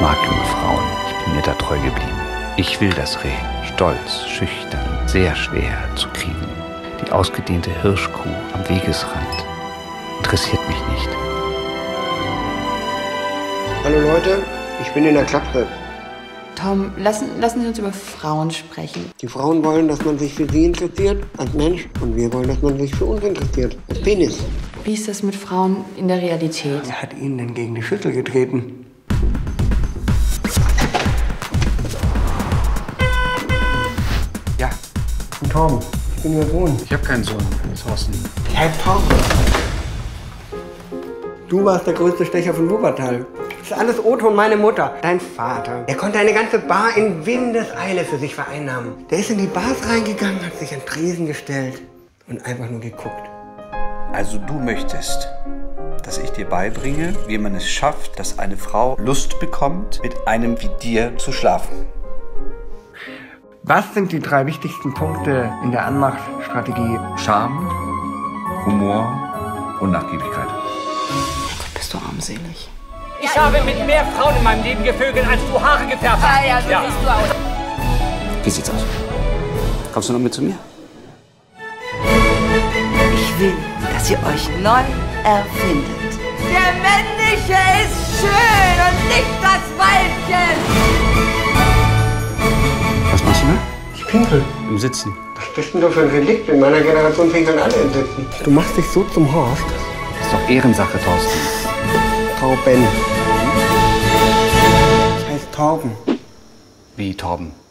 mag junge Frauen. Ich bin mir da treu geblieben. Ich will das Reh. Stolz, schüchtern, sehr schwer zu kriegen. Die ausgedehnte Hirschkuh am Wegesrand interessiert mich nicht. Hallo Leute, ich bin in der Klapse. Tom, lassen Sie uns über Frauen sprechen. Die Frauen wollen, dass man sich für sie interessiert, als Mensch. Und wir wollen, dass man sich für uns interessiert, als Penis. Wie ist das mit Frauen in der Realität? Wer hat Ihnen denn gegen die Schüssel getreten? Ja. Ich bin Torben. Ich bin Ihr Sohn. Ich habe keinen Sohn, Thorsten. Herr Torben. Du warst der größte Stecher von Wuppertal. Das ist alles Otto und meine Mutter. Dein Vater. Der konnte eine ganze Bar in Windeseile für sich vereinnahmen. Der ist in die Bars reingegangen, hat sich an Tresen gestellt und einfach nur geguckt. Also du möchtest, dass ich dir beibringe, wie man es schafft, dass eine Frau Lust bekommt, mit einem wie dir zu schlafen. Was sind die 3 wichtigsten Punkte in der Anmachstrategie? Charme, Humor und Nachgiebigkeit. Gott, bist du armselig. Ich habe mit mehr Frauen in meinem Leben gevögelt, als du Haare gefärbt hast. Ja, so siehst du aus. Wie sieht's aus? Kommst du noch mit zu mir? Ich will, dass ihr euch neu erfindet. Der Männliche ist schön und nicht das Weibchen. Was machst du da? Ich pinkel. Im Sitzen. Was bist denn du für ein Relikt? In meiner Generation pinkeln alle im Sitzen. Du machst dich so zum Horst. Das ist doch Ehrensache, Thorsten. Tauben. Ich heiße Torben. Wie Torben?